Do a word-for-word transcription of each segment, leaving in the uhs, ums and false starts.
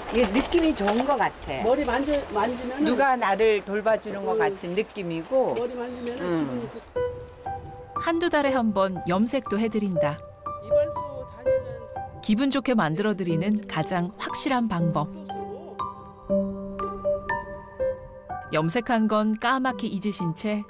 이게 느낌이 좋은 것 같아. 머리 만져, 만지면 누가 나를 돌봐주는 것 음. 같은 느낌이고. 머리 만지면 음. 한두 달에 한 번 염색도 해드린다. 이발소 다니는 기분 좋게 만들어드리는 가장 확실한 방법. 염색한 건 까맣게 잊으신 채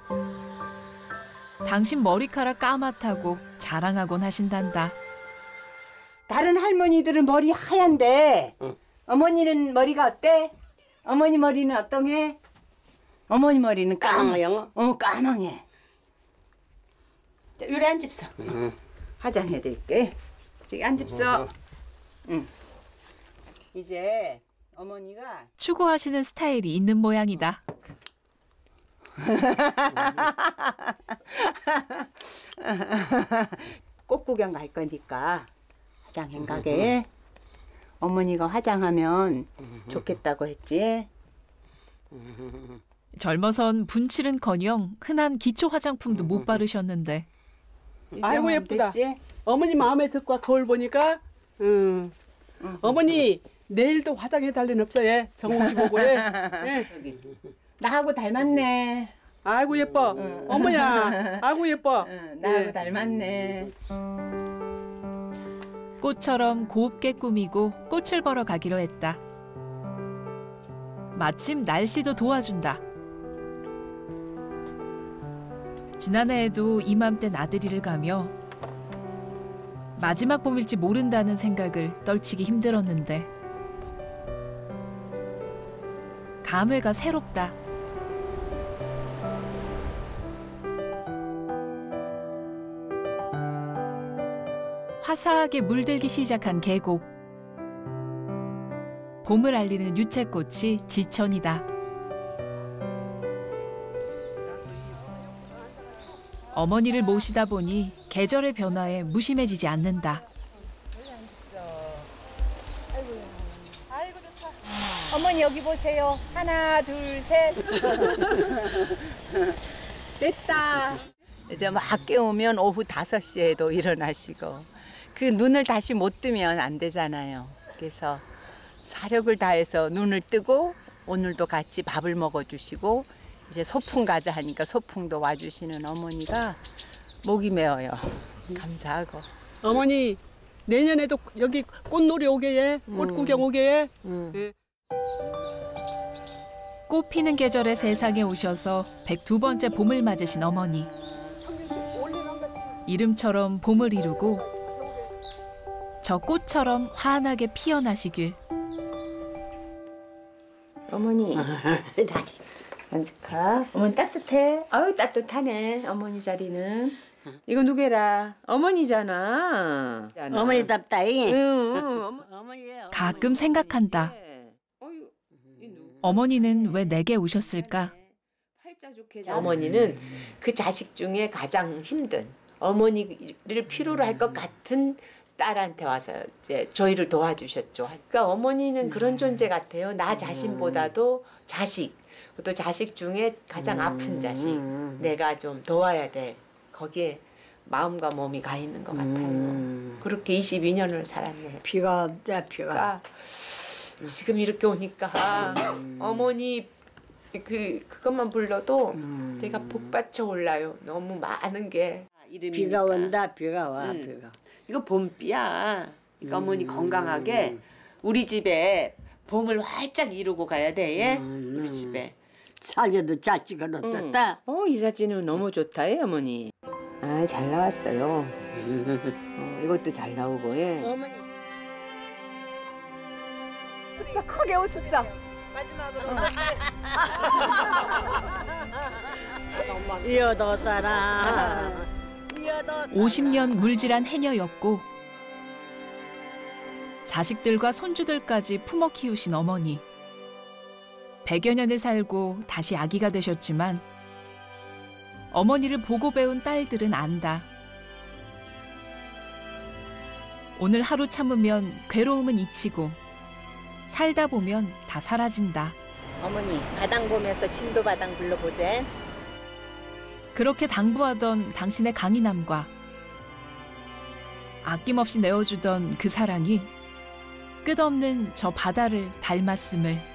당신 머리카락 까맣다고 자랑하곤 하신단다. 다른 할머니들은 머리 하얀데 응. 어머니는 머리가 어때? 어머니 머리는 어떤해? 어머니 머리는 까망. 까망해요? 어, 까망해. 자, 요리 앉읍서. 응. 화장해드릴게. 저기 앉읍서. 응. 이제 어머니가 추구하시는 스타일이 있는 모양이다. 꽃 구경 갈 거니까 화장해 가게. 어머니가 화장하면 좋겠다고 했지. 젊어선 분칠은커녕 흔한 기초 화장품도 못 바르셨는데 아이고 예쁘다. 됐지? 어머니 마음에 듣고 거울 보니까 음. 응. 어머니 내일도 화장해 달라는 없어 예. 정옥이 보고 예. 예. 여기. 나하고 닮았네. 아이고 예뻐. 응. 어머야. 아이고 예뻐. 응, 나하고 예. 닮았네. 꽃처럼 곱게 꾸미고 꽃을 벌어 가기로 했다. 마침 날씨도 도와준다. 지난해에도 이맘때 나들이를 가며 마지막 봄일지 모른다는 생각을 떨치기 힘들었는데 감회가 새롭다. 화사하게 물들기 시작한 계곡. 봄을 알리는 유채꽃이 지천이다. 어머니를 모시다 보니 계절의 변화에 무심해지지 않는다. 어머니 여기 보세요. 하나, 둘, 셋. 됐다. 이제 막 깨우면 오후 다섯 시에도 일어나시고 그 눈을 다시 못 뜨면 안 되잖아요. 그래서 사력을 다해서 눈을 뜨고 오늘도 같이 밥을 먹어주시고 이제 소풍 가자 하니까 소풍도 와주시는 어머니가 목이 메어요. 감사하고. 어머니 내년에도 여기 꽃놀이 오게 해. 꽃 음. 구경 오게 해. 음. 예. 꽃 피는 계절에 세상에 오셔서 백두 번째 봄을 맞으신 어머니. 이름처럼 봄을 이루고 저 꽃처럼 환하게 피어나시길. 어머니. 다시. 앉을까? 어머니 따뜻해. 아유 따뜻하네. 어머니 자리는. 이거 누구라? 어머니잖아. 어머니 답다이. 응. 어머니예요. 가끔 생각한다. 어머니는 왜 내게 오셨을까? 어머니는 그 자식 중에 가장 힘든 어머니를 필요로 할 것 같은 딸한테 와서 이제 저희를 도와주셨죠. 그러니까 어머니는 그런 존재 같아요. 나 자신보다도 자식, 또 자식 중에 가장 아픈 자식, 내가 좀 도와야 돼. 거기에 마음과 몸이 가 있는 것 같아요. 음. 그렇게 이십이 년을 살았네. 비가 없다 비가. 그러니까 지금 이렇게 오니까 어머니 그 그것만 불러도 음. 제가 복받쳐 올라요. 너무 많은 게 이름이니까. 비가 온다 비가 와 음. 비가. 이거 봄비야. 그러니까 음. 어머니 건강하게 우리 집에 봄을 활짝 이루고 가야 돼. 예? 음. 우리 집에. 사진도 잘 찍어 놓았다. 어, 이 사진은 너무 좋다, 예, 어머니. 아, 잘 나왔어요. 어, 이것도 잘 나오고, 예. 어머니. 습사 크게 웃 습사. 이어도 살아. 오십 년 물질한 해녀였고 자식들과 손주들까지 품어 키우신 어머니. 백여 년을 살고 다시 아기가 되셨지만 어머니를 보고 배운 딸들은 안다. 오늘 하루 참으면 괴로움은 잊히고 살다 보면 다 사라진다. 어머니, 바당 보면서 진도바당 불러보재. 그렇게 당부하던 당신의 강인함과 아낌없이 내어주던 그 사랑이 끝없는 저 바다를 닮았음을